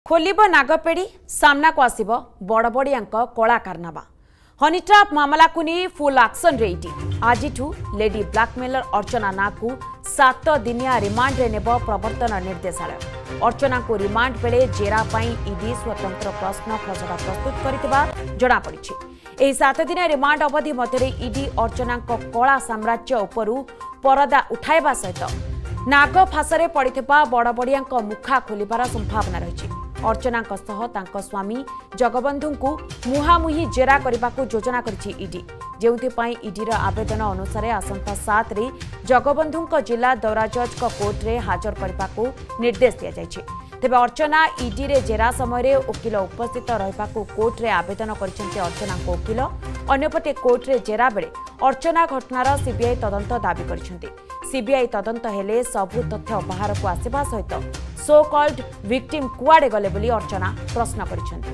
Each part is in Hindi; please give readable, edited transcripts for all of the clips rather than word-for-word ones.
खोलिब नागपेड़ी सामना को आसिब बड़बड़िया कला कारनामा हनी ट्राप मामला को नहीं फुल एक्शन रे ईडी आज लेडी ब्लैकमेलर अर्चना ना को 7 दिनिया रिमांड रे नेब प्रवर्तन निर्देशालय। अर्चना को रिमांड बेले जेरा पाई ईडी स्वतंत्र प्रश्न खसड़ा प्रस्तुत करथिबा जणा पड़िछि। एही 7 दिन रिमांड अवधि मध्य ईडी अर्चना कला साम्राज्य उपरू परदा उठाइबा सहित नाग फासरे पड़िथिबा बड़बड़िया मुखा खोलिबार संभावना रही। अर्चना स्वामी जगबंधु को मुहामुही जेरा करने को योजना करिछि ईडी जेउथिपाई ईडीर आवेदन अनुसार आसंता 7 रे जगबंधु जिला दौरा जज कोर्ट रे हाजर करने को निर्देश दिया जायछि। तेबे अर्चना ईडी रे जेरा समय वकिल उपस्थित रहिबा को कोर्ट रे आवेदन करिसेंते अर्चना को वकिल अन्यपटे कोर्ट रे जेरा बेले अर्चना घटनार सीबीआई तदंत दाबी करिसेंते। सीबीआई तदंत हेले सबु तथ्य बाहर को आसिबा सहित सो कॉल्ड विक्टिम कुआडे गले बोली अर्चना प्रश्न करिसेंते।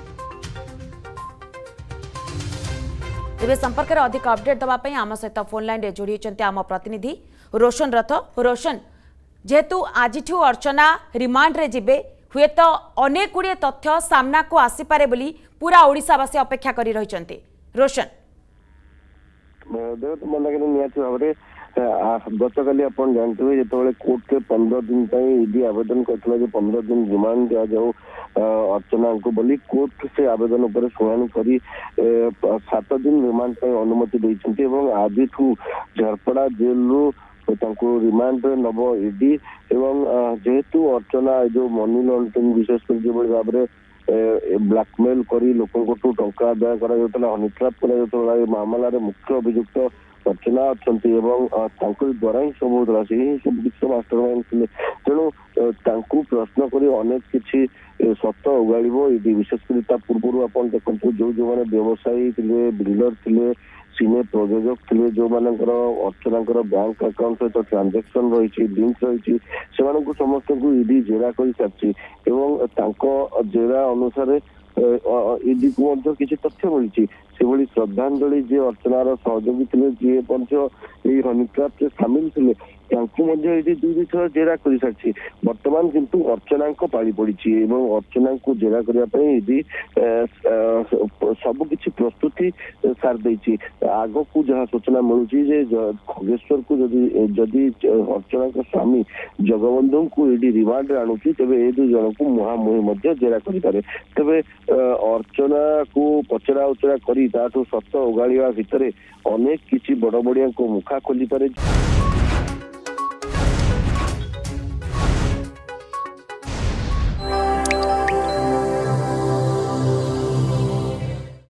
तेबे संपर्क में अधिक अपडेट दवाई आम सहित फोन लाइन रे जोड़ी होइछन्ते आम प्रतिनिधि रोशन रथ। रोशन, जेहेतु आज अर्चना रिमांड रे जिबे हुए तो अनेक गुड़िए तथ्य सामना को आसीपारे बोली पूरा ओडिशावासी अपेक्षा करी रहिछन्ते। रोशन गतकाली आप जानते हुए जो कोर्ट के 15 दिन ईडी आवेदन करता 15 दिन रिमांड दिया जाऊ अर्चना को बोली कोर्ट से आवेदन पर शुणाणी करी 7 दिन रिमांड अनुमति देते आज झारपड़ा जेल रिमांड नब ईडी एवं जेहेतु अर्चना जो मनी लॉन्ड्रिंग विशेषकर जो भाव में ब्लैकमेल करी लोकों टंका आदाय करा हनी ट्रैप करा मामलार मुख्य अभियुक्त अर्चना अच्छा द्वारा ही सब होता सब किसी मास्टर माइंड थे तेणु प्रश्न कर अनेक किसी सत उगाड़ ईडी विशेषकर पूर्व आप देखो जो जो मैंने व्यवसायी थे बिल्डर थे सीने प्रयोजक थे जो मानकर अर्चना बैंक अकाउंट सहित ट्रांजेक्शन रही लिंक रही से समस्त को ईडी जेरा कर सारी जेरा अनुसार ईडी को किसी तथ्य मिली से श्रद्धांजलि जी अर्चनार सहयोगी थे जी हनी ट्रैप से सामिल थे दुई थर जेरा कर सारी बर्तमान किंतु अर्चना पाली पड़ी अर्चना को जेरा करने ईडी सबकि प्रस्तुति सारी आग को जहाँ सूचना मिलूँ खगेश्वर को जदि अर्चना स्वामी जगबंधु को ईडी रिमांड आणुची तेबे ए 2 जन को मुहामुही जेरा करें तेबे अर्चना को पचरा उचरा करी सत उगाड़ा भितर अनेक किसी बड़ बड़िया मुखा खोली पारे।